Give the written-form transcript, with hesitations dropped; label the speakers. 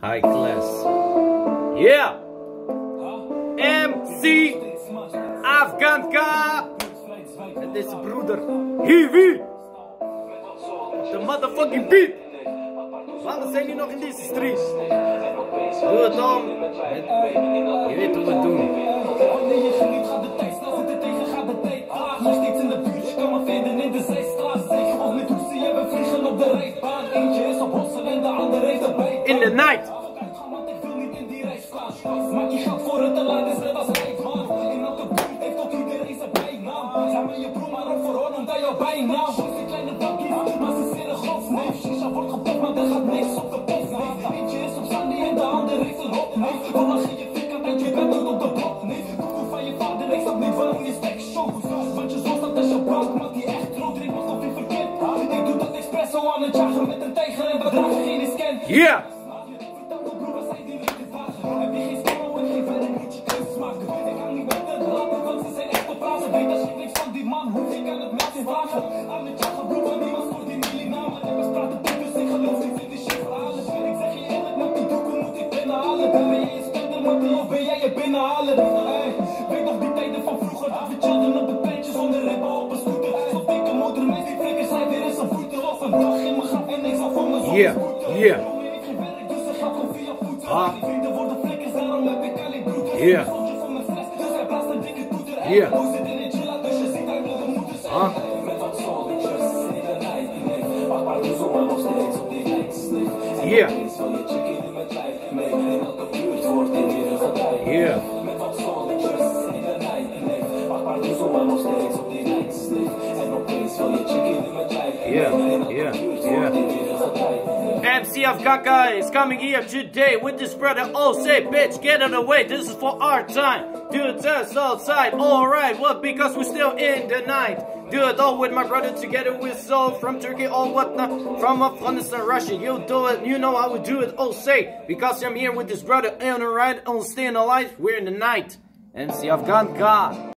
Speaker 1: High class. Yeah! MC Afghanka! En deze broeder, Hiwi! De motherfucking beat! Waarom zijn die nog in deze street? Doe het dan! Je weet hoe we het doen.
Speaker 2: Wanneer je geniet gaat de tijd snel, zit er tegen gaat de tijd traag. Nog steeds in de buurt, je kan me vinden in de zijstraat. Zeker of met hoesie en we vliegen op de rijbaan. Eentje is op hossel en de andere heeft erbij.
Speaker 1: In the night!
Speaker 2: Ik wil niet in die reis staan. Maak je geld voor het te laat, is net als rijkman. In elke buurt heeft ook iedereen zijn bijnaam. Zijn we je broer maar ook voor hoor, omdat jouw bijnaam. Boys die kleine bakjes, maar ze zitten godsneef. Shisha wordt gepopt, maar er gaat niks op de post. Eentje is op Sandy en de andere heeft een hop. Dan lach je je fik aan uit je bed doet op de blok. Koekoe van je vader, ik snap niet waarom je stek shows. Want je zo staat als je bank, maar die echt rood drinkt nog of je verkeerd. Ik doe dat espresso aan het jagen met een tijger en we dragen geen scan.
Speaker 1: Yeah!
Speaker 2: Heb je geen stemmen, want geen verder moet je keuzes maken. Ik ga niet met het laten, want ze zijn echt op praten. Weet als je niks van die man hoeft, ik kan het mensen vragen. Aan het jagen, broer, van niemand voor die jullie namen. We praten dus ik geloof niet in die shit verhalen. Ik zeg je eerlijk, met die doekoe moet ik binnenhalen. Ben jij je spender, maar of ben jij je binnenhalen? Hey, weet nog die tijden van vroeger, dat we chillden op de pleintje zonder ribben op een scooter. Zo'n dikke motor, met die flikkers, hij weer in zijn voeten. Of een dag in mijn graf en niks al voor mijn zon.
Speaker 1: Yeah, yeah. Ah. Yeah. Yeah. Ah. Yeah. Yeah. MC Afghanka is coming here today with this brother. Oh, say, bitch, get out of the way. This is for our time. Do it us outside. Alright, well, because we're still in the night. Do it all with my brother together with Soul from Turkey or whatnot. From Afghanistan, Russia. You do it. You know how we do it. Oh, say, because I'm here with this brother. On the right, on staying alive. We're in the night. MC Afghanka.